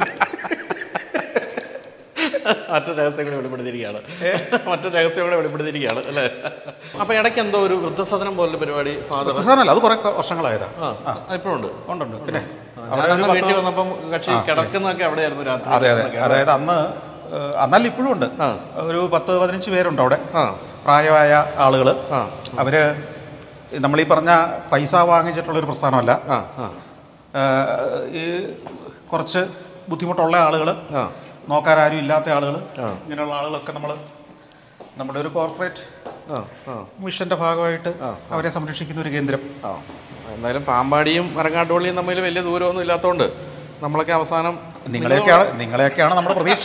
Speaker 1: മറ്റൊരു രഹസ്യം കൂടെ വെളിപ്പെടുത്തിയിരിക്കുകയാണ് മറ്റൊരു രഹസ്യം കൂടെ വെളിപ്പെടുത്തിയിരിക്കുകയാണ് അല്ലേ? അപ്പൊ ഇടയ്ക്ക് എന്തോ ഒരു വൃദ്ധസദനം പോലുള്ള പരിപാടി ഫാദർ
Speaker 2: അത് കുറെ വർഷങ്ങളായതാ.
Speaker 1: ഇപ്പോഴും ഉണ്ട്
Speaker 2: ഉണ്ട് പിന്നെ
Speaker 1: വീട്ടിൽ വന്നപ്പം കക്ഷി കിടക്കുന്നതൊക്കെ അവിടെയായിരുന്നു രാത്രി.
Speaker 2: അതെ അതെ, അതായത് അന്ന് അന്നല്ല ഇപ്പോഴും ഉണ്ട്. ഒരു പത്ത് പതിനഞ്ച് പേരുണ്ട് അവിടെ, പ്രായമായ ആളുകൾ. അവര് നമ്മളീ പറഞ്ഞ പൈസ വാങ്ങിച്ചിട്ടുള്ളൊരു പ്രസ്ഥാനമല്ല. ഈ കുറച്ച് ബുദ്ധിമുട്ടുള്ള ആളുകൾ, നോക്കാൻ ആരും ഇല്ലാത്ത ആളുകൾ, ഇങ്ങനെയുള്ള ആളുകളൊക്കെ നമ്മൾ നമ്മുടെ ഒരു കോർപ്പറേറ്റ് മിഷന്റെ ഭാഗമായിട്ട് അവരെ സംരക്ഷിക്കുന്ന ഒരു കേന്ദ്രം.
Speaker 1: എന്തായാലും പാമ്പാടിയും മരങ്ങാട്ടുപള്ളിയും തമ്മിൽ വലിയ ദൂരമൊന്നും ഇല്ലാത്തതുകൊണ്ട് നമ്മളൊക്കെ അവസാനം
Speaker 2: നിങ്ങളെയൊക്കെയാണ് നിങ്ങളെയൊക്കെയാണ് നമ്മുടെ പ്രതീക്ഷ.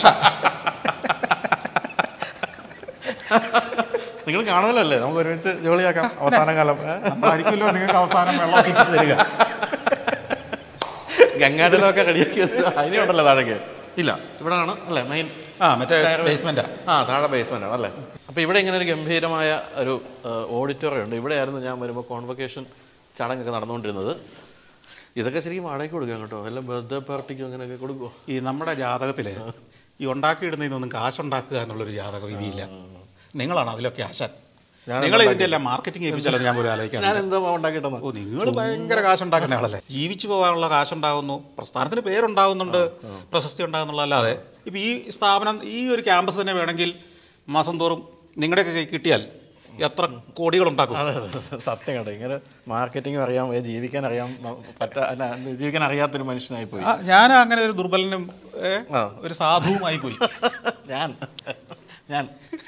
Speaker 1: നിങ്ങൾ കാണുമല്ലേ, നമുക്ക് ഒരുമിച്ച് ജോലിയാക്കാം അവസാന കാലം.
Speaker 2: നമ്മളായിരിക്കുമല്ലോ നിങ്ങൾക്ക് അവസാനം വെള്ളം എത്തിച്ചു തരിക.
Speaker 1: ഗംഗാടലൊക്കെ റെഡിയാക്കി അതിനെ ഉണ്ടല്ലോ താഴേക്ക്. ഇല്ല, ഇവിടെ ആണ് അല്ലേ മെയിൻ?
Speaker 2: ആ മറ്റേ ബേസ്മെന്റാ.
Speaker 1: ആ താഴെ ബേസ്മെന്റ് ആണ് അല്ലേ? അപ്പോൾ ഇവിടെ ഇങ്ങനെ ഒരു ഗംഭീരമായ ഒരു ഓഡിറ്റോറിയം ഉണ്ട്. ഇവിടെയായിരുന്നു ഞാൻ വരുമ്പോൾ കോൺവൊക്കേഷൻ ചടങ്ങൊക്കെ നടന്നുകൊണ്ടിരുന്നത്. ഇതൊക്കെ ശരിക്കും വാടകയ്ക്ക് കൊടുക്കാം കേട്ടോ, എല്ലാം ബർത്ത്ഡേ പാർട്ടിക്കും അങ്ങനെയൊക്കെ കൊടുക്കുമോ?
Speaker 2: ഈ നമ്മുടെ ജാതകത്തിൽ ഈ ഉണ്ടാക്കിയിടുന്നതിനൊന്നും കാശുണ്ടാക്കുക എന്നുള്ളൊരു ജാതകം ഇതില്ല. നിങ്ങളാണ് അതിലൊക്കെ ആശാൻ. നിങ്ങൾ ഇതിന്റെ എല്ലാം മാർക്കറ്റിംഗ് ഏൽപ്പിച്ചാലും ഞാൻ പോലും ആലോചിക്കാം.
Speaker 1: ഞാൻ എന്താ ഉണ്ടാക്കിയിട്ടോ?
Speaker 2: ഓ, നിങ്ങൾ ഭയങ്കര കാശുണ്ടാക്കുന്ന ആളല്ലേ. ജീവിച്ചു പോകാനുള്ള കാശുണ്ടാകുന്നു, പ്രസ്ഥാനത്തിന് പേരുണ്ടാകുന്നുണ്ട്, പ്രശസ്തി ഉണ്ടാകുന്നുള്ളതല്ലാതെ ഇപ്പം ഈ സ്ഥാപനം, ഈ ഒരു ക്യാമ്പസ് തന്നെ വേണമെങ്കിൽ മാസം തോറും നിങ്ങളുടെയൊക്കെ കൈ കിട്ടിയാൽ എത്ര കോടികളുണ്ടാക്കും.
Speaker 1: സത്യം കേട്ടോ, ഇങ്ങനെ മാർക്കറ്റിംഗ് അറിയാം, ജീവിക്കാൻ അറിയാം, പറ്റാ ജീവിക്കാൻ അറിയാത്തൊരു മനുഷ്യനായി പോയി
Speaker 2: ഞാൻ. അങ്ങനെ ഒരു ദുർബലനും ഒരു സാധുവുമായി പോയി
Speaker 1: ഞാൻ ഞാൻ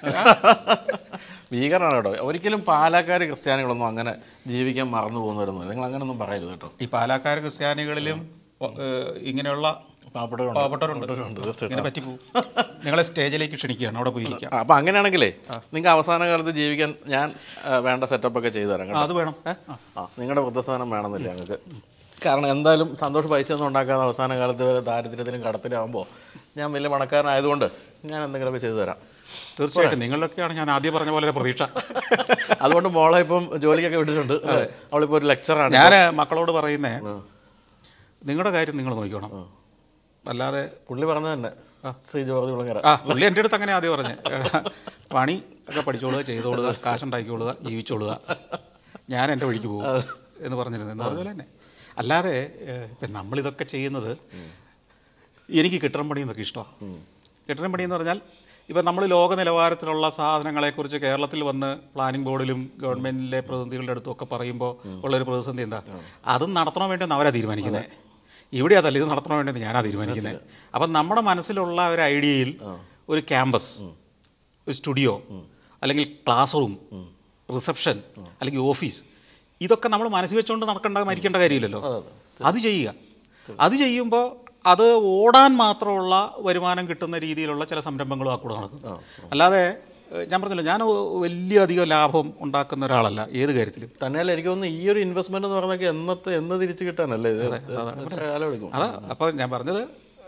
Speaker 1: ഭീകരനാണ് കേട്ടോ. ഒരിക്കലും പാലക്കാർ ക്രിസ്ത്യാനികളൊന്നും അങ്ങനെ ജീവിക്കാൻ മറന്നു പോകുന്നവരൊന്നും നിങ്ങൾ അങ്ങനെയൊന്നും പറയരുത് കേട്ടോ.
Speaker 2: ഈ പാലക്കാർ ക്രിസ്ത്യാനികളിലും ഇങ്ങനെയുള്ള പാവപ്പെട്ടവരുണ്ട്. ഇങ്ങനെ പറ്റിപ്പോവും. നിങ്ങളെ സ്റ്റേജിലേക്ക് ക്ഷണിക്കുകയാണ്, അവിടെ പോയിരിക്കാം.
Speaker 1: അപ്പം അങ്ങനെയാണെങ്കിലേ നിങ്ങൾക്ക് അവസാന കാലത്ത് ജീവിക്കാൻ ഞാൻ വേണ്ട സെറ്റപ്പൊക്കെ ചെയ്തു തരാം കേട്ടോ.
Speaker 2: അത് വേണം.
Speaker 1: ആ നിങ്ങളുടെ വൃദ്ധസാധനം വേണമെന്നില്ല ഞങ്ങൾക്ക്. കാരണം എന്തായാലും സന്തോഷ് പൈസ ഒന്നും ഉണ്ടാക്കാതെ അവസാന കാലത്ത് വരെ ദാരിദ്ര്യത്തിലും കടത്തിലാവുമ്പോൾ ഞാൻ വലിയ പണക്കാരനായതുകൊണ്ട് ഞാൻ എന്തെങ്കിലുമൊക്കെ ചെയ്തു തരാം.
Speaker 2: തീർച്ചയായിട്ടും നിങ്ങളിലൊക്കെയാണ് ഞാൻ ആദ്യം പറഞ്ഞ പോലെ പ്രതീക്ഷ.
Speaker 1: അതുകൊണ്ട് മോളെ ഇപ്പം ജോലിക്കൊക്കെ വിട്ടിട്ടുണ്ട്. അവളിപ്പോൾ ഒരു ലെക്ചറാണ്.
Speaker 2: ഞാൻ മക്കളോട് പറയുന്നേ, നിങ്ങളുടെ കാര്യം നിങ്ങൾ നോക്കണം, അല്ലാതെ
Speaker 1: പുള്ളി പറഞ്ഞത് തന്നെ ശ്രീ ജോർജ് കുളങ്ങര.
Speaker 2: ആ പുള്ളി എൻ്റെ അടുത്ത് അങ്ങനെ ആദ്യം പറഞ്ഞേ, പണി ഒക്കെ പഠിച്ചോളുക, ചെയ്തോളുക, കാശുണ്ടാക്കിക്കൊള്ളുക, ജീവിച്ചോളുക, ഞാൻ എൻ്റെ വഴിക്ക് പോകും എന്ന് പറഞ്ഞിരുന്നത്. എന്ന് അതുപോലെ തന്നെ അല്ലാതെ ഇപ്പം നമ്മളിതൊക്കെ ചെയ്യുന്നത് എനിക്ക് കെട്ടിടം പണിയെന്നൊക്കെ ഇഷ്ടമാണ്. കെട്ടിടം പണിയെന്ന് പറഞ്ഞാൽ ഇപ്പം നമ്മൾ ലോക നിലവാരത്തിലുള്ള സാധനങ്ങളെക്കുറിച്ച് കേരളത്തിൽ വന്ന് പ്ലാനിംഗ് ബോർഡിലും ഗവൺമെൻറ്റിലെ പ്രതിനിധികളുടെ അടുത്തും ഒക്കെ പറയുമ്പോൾ ഉള്ളൊരു പ്രതിസന്ധി എന്താ, അതും നടത്തണോ വേണ്ടെന്ന് അവരാണ് തീരുമാനിക്കുന്നത്. ഇവിടെ അതല്ല, ഇത് നടത്തണോ വേണ്ടെന്ന് ഞാനാണ് തീരുമാനിക്കുന്നത്. അപ്പം നമ്മുടെ മനസ്സിലുള്ള ഒരു ഐഡിയയിൽ ഒരു ക്യാമ്പസ്, ഒരു സ്റ്റുഡിയോ, അല്ലെങ്കിൽ ക്ലാസ് റൂം, റിസപ്ഷൻ, അല്ലെങ്കിൽ ഓഫീസ്, ഇതൊക്കെ നമ്മൾ മനസ്സിൽ വെച്ചുകൊണ്ട് നടക്കേണ്ട മരിക്കേണ്ട കാര്യമില്ലല്ലോ. അത് ചെയ്യുക. അത് ചെയ്യുമ്പോൾ അത് ഓടാൻ മാത്രമുള്ള വരുമാനം കിട്ടുന്ന രീതിയിലുള്ള ചില സംരംഭങ്ങളും ആ കൂടെ നടക്കും. അല്ലാതെ ഞാൻ പറഞ്ഞല്ലോ, ഞാൻ വലിയ അധികം ലാഭം ഉണ്ടാക്കുന്ന ഒരാളല്ല ഏത് കാര്യത്തിലും.
Speaker 1: തന്നെയല്ല എനിക്ക് തോന്നുന്നു ഈ ഒരു ഇൻവെസ്റ്റ്മെന്റ് എന്ന് പറഞ്ഞാൽ എന്നത്തെ എന്ന് തിരിച്ചു കിട്ടാനല്ലേ കാലമെടുക്കും.
Speaker 2: അതാ അപ്പോൾ ഞാൻ പറഞ്ഞത്,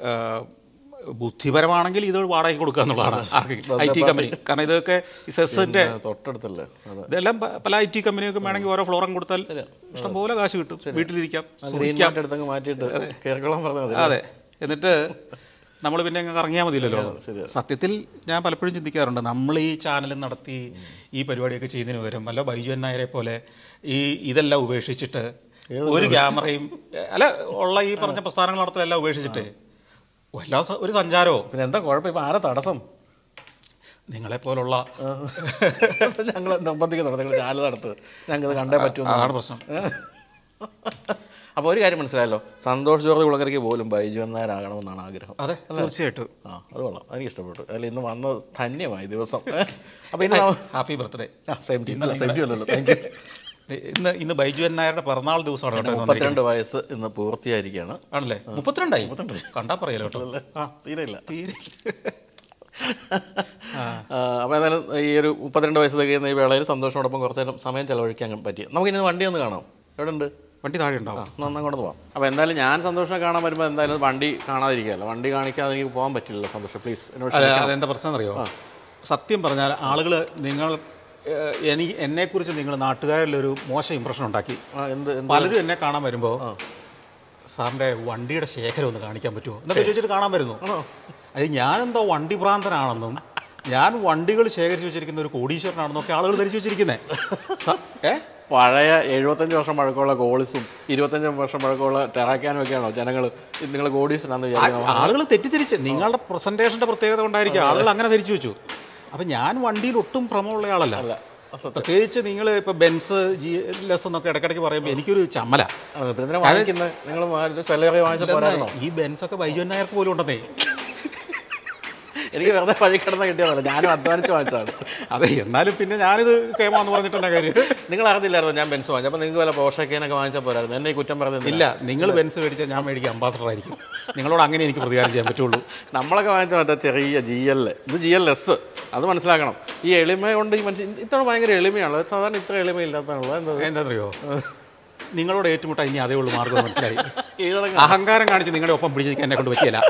Speaker 2: ബുദ്ധിപരമാണെങ്കിൽ ഇത് വാടകയ്ക്ക് കൊടുക്കുക എന്നുള്ളതാണ് ഐ ടി കമ്പനി. കാരണം ഇതൊക്കെ സെസ്സിന്റെ തൊട്ടടുത്തല്ലേ, ഇതെല്ലാം പല ഐ ടി കമ്പനിയൊക്കെ വേണമെങ്കിൽ ഓരോ ഫ്ലോറും കൊടുത്താൽ ഇഷ്ടംപോലെ കാശ് കിട്ടും, വീട്ടിലിരിക്കാം. അതെ, എന്നിട്ട് നമ്മൾ പിന്നെ അങ്ങ് ഇറങ്ങിയാൽ മതിയല്ലോ. സത്യത്തിൽ ഞാൻ പലപ്പോഴും ചിന്തിക്കാറുണ്ട്, നമ്മൾ ഈ ചാനൽ നടത്തി ഈ പരിപാടിയൊക്കെ ചെയ്യുന്നതിന് പകരം വല്ല ബൈജു നായരെ പോലെ ഈ ഇതെല്ലാം ഉപേക്ഷിച്ചിട്ട് ഒരു ക്യാമറയും അല്ല ഉള്ള ഈ പറഞ്ഞ പ്രസ്ഥാനങ്ങൾ നടത്തലെല്ലാം ഉപേക്ഷിച്ചിട്ട് വല്ല ഒരു സഞ്ചാരമോ.
Speaker 1: പിന്നെ എന്താ കുഴപ്പം, ഇപ്പം ആരാ തടസ്സം?
Speaker 2: നിങ്ങളെപ്പോലുള്ള
Speaker 1: ഞങ്ങൾ നിർബന്ധിക്കുന്നുണ്ട്, നിങ്ങൾ ചാനൽ നടത്ത്, ഞങ്ങൾക്ക് കണ്ടേ പറ്റും.
Speaker 2: അതാണ് പ്രശ്നം.
Speaker 1: അപ്പോൾ ഒരു കാര്യം മനസ്സിലായല്ലോ, സന്തോഷ് ജോർജ് കുളങ്ങരയ്ക്ക് പോലും ബൈജു നായരാകണമെന്നാണ് ആഗ്രഹം.
Speaker 2: അതെ, തീർച്ചയായിട്ടും.
Speaker 1: ആ അത് കൊള്ളാം, എനിക്ക് ഇഷ്ടപ്പെട്ടു. അതിൽ ഇന്ന് വന്ന ധന്യമായി ദിവസം. അപ്പോൾ ഇന്ന്
Speaker 2: ഹാപ്പി ബർത്ത്ഡേ.
Speaker 1: സെയിം ടീം അല്ല, സെയിം ടീം അല്ലല്ലോ. Thank you.
Speaker 2: ഇന്ന് ഇന്ന് ബൈജു നായരുടെ പിറന്നാൾ ദിവസമാണ് കേട്ടോ.
Speaker 1: മുപ്പത്തിരണ്ട് വയസ്സ് ഇന്ന് പൂർത്തിയായിരിക്കുകയാണ്.
Speaker 2: ആണല്ലേ? മുപ്പത്തിരണ്ടായി? കണ്ടാ പറയല്ലോ കേട്ടോ.
Speaker 1: തീരെ ഇല്ല തീരെ. അപ്പോൾ ഏതായാലും ഈ ഒരു മുപ്പത്തിരണ്ട് വയസ്സ് തികയുന്ന ഈ വേളയിൽ സന്തോഷത്തോടൊപ്പം കുറച്ച് നേരം സമയം ചെലവഴിക്കാൻ പറ്റി. നമുക്കിനി വണ്ടി ഒന്ന് കാണാം. എവിടെ ഉണ്ട്?
Speaker 2: വണ്ടി താഴെ ഉണ്ടാവും.
Speaker 1: അങ്ങോട്ട് പോവാം. അപ്പോൾ എന്തായാലും ഞാൻ സന്തോഷം കാണാൻ വരുമ്പോൾ എന്തായാലും വണ്ടി കാണാതിരിക്കുകയല്ലോ, വണ്ടി കാണിക്കാതെ എനിക്ക് പോകാൻ പറ്റില്ലല്ലോ സന്തോഷം, പ്ലീസ്.
Speaker 2: അതെ, അതെന്താ പ്രശ്നം അറിയോ? സത്യം പറഞ്ഞാൽ ആളുകൾ നിങ്ങൾ എനിക്ക് എന്നെക്കുറിച്ച് നിങ്ങൾ നാട്ടുകാരിലൊരു മോശം ഇമ്പ്രഷൻ ഉണ്ടാക്കി.
Speaker 1: എന്ത്
Speaker 2: പലരും എന്നെ കാണാൻ വരുമ്പോൾ സാറിൻ്റെ വണ്ടിയുടെ ശേഖരം ഒന്ന് കാണിക്കാൻ പറ്റുമോ എന്നൊക്കെ ചോദിച്ചിട്ട് കാണാൻ വരുന്നു. അത് ഞാനെന്തോ വണ്ടി ഭ്രാന്തനാണെന്നും ഞാൻ വണ്ടികൾ ശേഖരിച്ച് വെച്ചിരിക്കുന്ന ഒരു കോടീശ്വരനാണെന്നൊക്കെ ആളുകൾ ധരിച്ചു വെച്ചിരിക്കുന്നത്. ഏ
Speaker 1: പഴയ എഴുപത്തഞ്ച് വർഷം പഴക്കമുള്ള ഗോളിസും ഇരുപത്തഞ്ച് വർഷം പഴക്കമുള്ള ടെറാക്കാനും ഒക്കെയാണോ ജനങ്ങൾ നിങ്ങൾ കോടീശ്വരനാണെന്ന് വിചാരിക്കുന്നത്?
Speaker 2: ആളുകൾ തെറ്റിദ്ധരിച്ച് നിങ്ങളുടെ പ്രസന്റേഷൻ്റെ പ്രത്യേകത കൊണ്ടായിരിക്കും ആളുകൾ അങ്ങനെ ധരിച്ചു വെച്ചു. അപ്പം ഞാൻ വണ്ടിയിൽ ഒട്ടും ഭ്രമമുള്ള ആളല്ല. പ്രത്യേകിച്ച് നിങ്ങൾ ഇപ്പോൾ ബെൻസ് ജി ലെസ് എന്നൊക്കെ ഇടയ്ക്കിടയ്ക്ക് പറയുമ്പോൾ എനിക്കൊരു ചമ്മല. ഈ ബെൻസൊക്കെ ബൈജു നായർക്ക് പോലും ഉണ്ടെന്നേ.
Speaker 1: എനിക്ക് വെറുതെ വഴി കിടന്ന കിട്ടിയതല്ല, ഞാനും അധ്വാനിച്ച് വാങ്ങിച്ചതാണ്.
Speaker 2: അതെ, എന്നാലും പിന്നെ ഞാനിത് കേമാന്ന് പറഞ്ഞിട്ടുള്ള കാര്യം
Speaker 1: നിങ്ങൾ അറിഞ്ഞില്ലായിരുന്നു ഞാൻ ബെൻസ് വാങ്ങിച്ചു. അപ്പോൾ നിങ്ങൾക്ക് വല്ല പോഷക്കേനൊക്കെ വാങ്ങിച്ചാൽ പോരായിരുന്നു, എന്നെ ഈ കുറ്റം പറഞ്ഞത്.
Speaker 2: ഇല്ല, നിങ്ങൾ ബെൻസ് മേടിച്ചാൽ ഞാൻ മേടിക്കുക അംബാസഡർ ആയിരിക്കും. നിങ്ങളോട് അങ്ങനെ എനിക്ക് പ്രതികാരം ചെയ്യാൻ പറ്റുള്ളൂ.
Speaker 1: നമ്മളൊക്കെ വാങ്ങിച്ച മറ്റേ ചെറിയ ജി എൽ, ഇത് ജി എൽ എസ്, അത് മനസ്സിലാക്കണം. ഈ എളിമ കൊണ്ട് ഈ മനുഷ്യൻ ഇത്ര ഭയങ്കര എളിമയാണ്. സാധാരണ ഇത്ര എളിമയില്ലാത്തതാണല്ലോ. എന്താ
Speaker 2: എന്താണെന്നറിയോ? നിങ്ങളോട് ഏറ്റുമുട്ടാൻ ഇനി അതേ ഉള്ളൂ മാർഗ്ഗം. മനസ്സിലായി? അഹങ്കാരം കാണിച്ച് നിങ്ങളുടെ ഒപ്പം പിടിച്ചിരിക്കാൻ എന്നെ കൊണ്ട് പറ്റിയല്ല.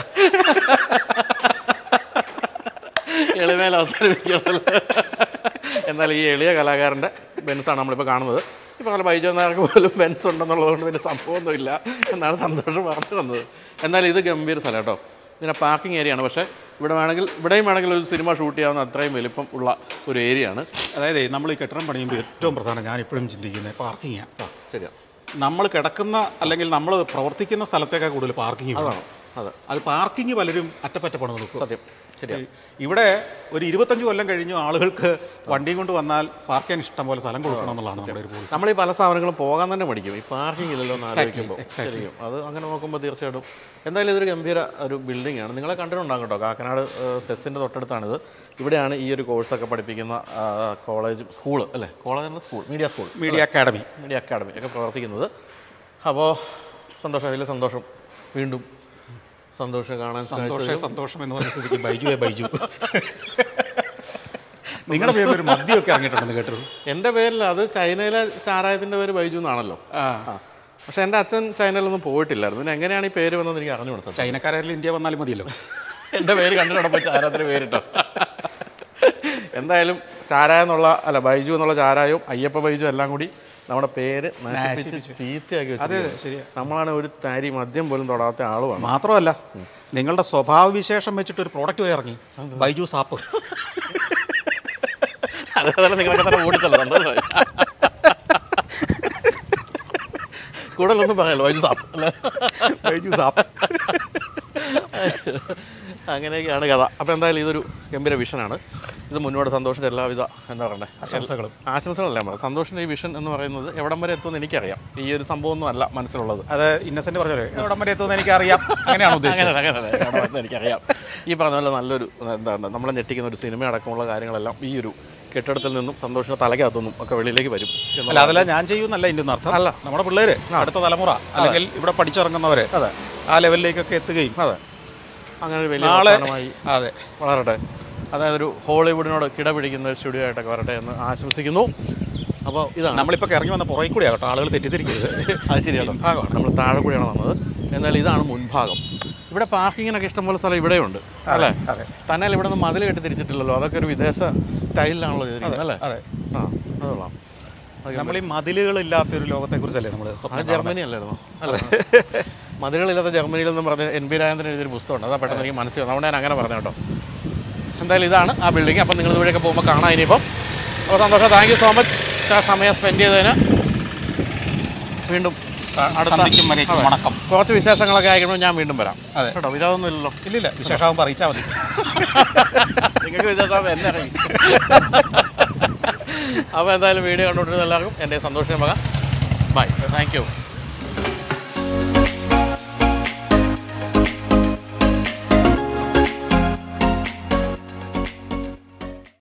Speaker 1: എളിമയിൽ അവസാനിപ്പിക്കണമല്ലോ. എന്നാൽ ഈ എളിയ കലാകാരൻ്റെ ബെൻസാണ് നമ്മളിപ്പോൾ കാണുന്നത്. ഇപ്പോൾ നല്ല ബൈജു നായർക്ക് പോലും ബെൻസ് ഉണ്ടെന്നുള്ളതുകൊണ്ട് പിന്നെ സംഭവമൊന്നുമില്ല എന്നാണ് സന്തോഷം പറഞ്ഞു വന്നത്. എന്നാൽ ഇത് ഗംഭീര സ്ഥലം കേട്ടോ. ഇതിനെ പാർക്കിംഗ് ഏരിയ ആണ്. പക്ഷേ ഇവിടെ വേണമെങ്കിൽ ഇവിടെയും വേണമെങ്കിൽ ഒരു സിനിമ ഷൂട്ട് ചെയ്യാവുന്ന അത്രയും വലിപ്പം ഉള്ള ഒരു ഏരിയയാണ്.
Speaker 2: അതായത് നമ്മൾ ഈ കെട്ടിടം പണിയുമ്പോൾ ഏറ്റവും പ്രധാനം ഞാൻ ഇപ്പോഴും ചിന്തിക്കുന്നത് പാർക്കിങ്ങാണ്.
Speaker 1: ആ ശരിയാണ്.
Speaker 2: നമ്മൾ കിടക്കുന്ന അല്ലെങ്കിൽ നമ്മൾ പ്രവർത്തിക്കുന്ന സ്ഥലത്തേക്കാൾ കൂടുതൽ പാർക്കിംഗ് വേണം.
Speaker 1: അതെ, അത്
Speaker 2: പാർക്കിംഗ് പലരും അറ്റപ്പറ്റപ്പണം നോക്കും.
Speaker 1: സത്യം, ശരിയാണ്.
Speaker 2: ഇവിടെ ഒരു ഇരുപത്തഞ്ച് കൊല്ലം കഴിഞ്ഞു ആളുകൾക്ക് വണ്ടിയും കൊണ്ട് വന്നാൽ പാർക്ക് ചെയ്യാൻ ഇഷ്ടം പോലെ സ്ഥലം കൊടുക്കണം എന്നുള്ളതാണ് നമ്മുടെ ഒരു പോളിസി.
Speaker 1: നമ്മൾ ഈ പല സ്ഥാപനങ്ങളും പോകാൻ തന്നെ പഠിക്കും ഈ പാർക്കിംഗ് ഇല്ലല്ലോ എന്ന് ആലോചിക്കുമ്പോൾ. ശരിക്കും അത് അങ്ങനെ നോക്കുമ്പോൾ തീർച്ചയായിട്ടും എന്തായാലും ഇതൊരു ഗംഭീര ഒരു ബിൽഡിംഗ് ആണ്. നിങ്ങളെ കണ്ടിട്ടുണ്ടാകും കേട്ടോ. കാക്കനാട് സെസ്സിൻ്റെ തൊട്ടടുത്താണിത്. ഇവിടെയാണ് ഈ ഒരു കോഴ്സൊക്കെ പഠിപ്പിക്കുന്ന കോളേജ്, സ്കൂൾ അല്ലേ, college school, media school,
Speaker 2: media academy
Speaker 1: media academy ഒക്കെ പ്രവർത്തിക്കുന്നത്. അപ്പോൾ സന്തോഷം, വലിയ സന്തോഷം. വീണ്ടും സന്തോഷം കാണാൻ.
Speaker 2: സന്തോഷം സന്തോഷം എന്ന് പറഞ്ഞ സ്ഥിതിക്ക് ബൈജുവേ ബൈജു. നിങ്ങളുടെ പേരിൽ ഒരു മദ്യമൊക്കെ ഇറങ്ങിയിട്ടുണ്ടെന്ന് കേട്ടത്.
Speaker 1: എൻ്റെ പേരിൽ അത് ചൈനയിലെ ചാരായത്തിൻ്റെ പേര് ബൈജു എന്നാണല്ലോ. ആ, പക്ഷെ എൻ്റെ അച്ഛൻ ചൈനയിലൊന്നും പോയിട്ടില്ലായിരുന്നു. പിന്നെ എങ്ങനെയാണ് ഈ പേര് വന്നതെന്ന് എനിക്ക് അറിഞ്ഞു കൊടുത്തത്.
Speaker 2: ചൈനക്കാരിൽ ഇന്ത്യ വന്നാലും മതിയല്ലോ. എൻ്റെ
Speaker 1: പേര് കണ്ടിട്ടുണ്ടപ്പോൾ ചാരായത്തിന് പേരിട്ടോ. എന്തായാലും ചാരായ എന്നുള്ള അല്ല ബൈജു എന്നുള്ള ചാരായവും അയ്യപ്പ ബൈജു എല്ലാം കൂടി നമ്മുടെ പേര് നശിപ്പിച്ച് ചീത്തയാക്കി വെച്ചത്. നമ്മളാണ് ഒരു തരി മദ്യം പോലും തൊടാത്ത ആളുമാണ്.
Speaker 2: മാത്രമല്ല നിങ്ങളുടെ സ്വഭാവ വിശേഷം വെച്ചിട്ട് ഒരു പ്രോഡക്റ്റ് പോയി ഇറങ്ങി, ബൈജു സാപ്പ്.
Speaker 1: അതേപോലെ നിങ്ങളൊക്കെ തന്നെ ഓടിച്ചല്ലോ. സന്തോഷമായി. കൂടുതലൊന്നും പറയാലോ, ബൈജു സാപ്പ് അല്ലേ,
Speaker 2: ബൈജു സാപ്പ്.
Speaker 1: അങ്ങനെയൊക്കെയാണ് കഥ. അപ്പോൾ എന്തായാലും ഇതൊരു ഗംഭീര വിഷനാണ്. ഇത് മുന്നോട്ട് സന്തോഷിൻ്റെ എല്ലാവിധ എന്താ പറയണ്ടേ
Speaker 2: ആശംസകളും
Speaker 1: ആശംസകളല്ലേ പറയാം. സന്തോഷിൻ്റെ ഈ വിഷൻ എന്ന് പറയുന്നത് എവിടം വരെ എത്തുമെന്ന് എനിക്കറിയാം. ഈ ഒരു സംഭവമൊന്നും അല്ല മനസ്സിലുള്ളത്.
Speaker 2: അത് ഇന്നസെന്റ് പറഞ്ഞത് എവിടം വരെ എത്തുമെന്ന് എനിക്കറിയാം. അങ്ങനെയാണ് ഉദ്ദേശിച്ചത്.
Speaker 1: അങ്ങനെ എനിക്കറിയാം. ഈ പറഞ്ഞ പോലെ നല്ലൊരു എന്താണ് നമ്മളെ ഞെട്ടിക്കുന്ന ഒരു സിനിമ അടക്കമുള്ള കാര്യങ്ങളെല്ലാം ഈ ഒരു കെട്ടിടത്തിൽ നിന്നും സന്തോഷിൻ്റെ തലയ്ക്കകത്തുനിന്നും ഒക്കെ വെളിയിലേക്ക് വരും.
Speaker 2: അല്ല, അതല്ല ഞാൻ ചെയ്യുന്നല്ല ഇതിൻ്റെ ഒന്നും അർത്ഥം. അല്ല, നമ്മുടെ പിള്ളേർ അടുത്ത തലമുറ അല്ലെങ്കിൽ ഇവിടെ പഠിച്ചിറങ്ങുന്നവർ അതെ ആ ലെവലിലേക്കൊക്കെ എത്തുകയും അതെ
Speaker 1: അങ്ങനെ ഒരു വലിയ ആളായി അതെ വളരട്ടെ. അതായത് ഒരു ഹോളിവുഡിനോട് കിടപിടിക്കുന്ന ഒരു സ്റ്റുഡിയോ ആയിട്ടൊക്കെ വരട്ടെ എന്ന് ആശംസിക്കുന്നു. അപ്പോൾ ഇതാണ്
Speaker 2: നമ്മളിപ്പോൾ ഇറങ്ങി വന്ന പുറകെ കൂടിയാണ് കേട്ടോ, ആളുകൾ തെറ്റിദ്ധരിക്കരുത്.
Speaker 1: അത് ശരിയാണ്, ഭാഗമാണ് നമ്മൾ താഴെ കൂടിയാണ് വന്നത്. എന്നാൽ ഇതാണ് മുൻഭാഗം. ഇവിടെ പാർക്കിങ്ങിനൊക്കെ ഇഷ്ടംപോലെ സ്ഥലം ഇവിടെയുണ്ട് അല്ലേ. തന്നെ ഇവിടെ നിന്ന് മതിൽ കെട്ടി തിരിച്ചിട്ടില്ലല്ലോ, അതൊക്കെ ഒരു വിദേശ സ്റ്റൈലിലാണല്ലോ ചെയ്തിരിക്കുന്നത് അല്ലേ. അതെ ആ അത് കൊള്ളാം.
Speaker 2: നമ്മൾ ഈ മതിലുകളില്ലാത്തൊരു ലോകത്തെക്കുറിച്ചല്ലേ നമ്മൾ
Speaker 1: അത് ജർമ്മനി അല്ലായിരുന്നു അല്ലേ. മതിലുകളില്ലാത്ത ജർമ്മനിയിലെന്നും പറഞ്ഞ് എൻ പി രാജേന്ദ്രൻ എഴുതിയൊരു പുസ്തകമുണ്ട്. അതാ പെട്ടെന്ന് എനിക്ക് മനസ്സിൽ വന്നു, അതുകൊണ്ട് ഞാൻ അങ്ങനെ പറഞ്ഞു കേട്ടോ. എന്തായാലും ഇതാണ് ആ ബിൽഡിംഗ്. അപ്പം നിങ്ങൾ ഇതുവഴിയൊക്കെ പോകുമ്പോൾ കാണാം ഇനിയിപ്പം. അപ്പോൾ സന്തോഷം, താങ്ക് യു സോ മച്ച് ഇത്ര സമയം സ്പെൻഡ് ചെയ്തതിന്. വീണ്ടും അടുത്ത
Speaker 2: വണക്കം.
Speaker 1: കുറച്ച് വിശേഷങ്ങളൊക്കെ ആയിരിക്കുമ്പോൾ ഞാൻ വീണ്ടും വരാം.
Speaker 2: അതെ
Speaker 1: കേട്ടോ, വിരോധമൊന്നും ഇല്ലല്ലോ.
Speaker 2: ഇല്ലില്ല, വിശേഷമാകുമ്പോൾ അറിയിച്ചാൽ മതി.
Speaker 1: നിങ്ങൾക്ക് വിശേഷമാകുമ്പോൾ എന്നെ അറിയും. അപ്പോൾ എന്തായാലും വീഡിയോ കണ്ടുകൊണ്ടിരുന്ന എല്ലാവർക്കും എൻ്റെ സന്തോഷം മക ബൈ, താങ്ക് യു.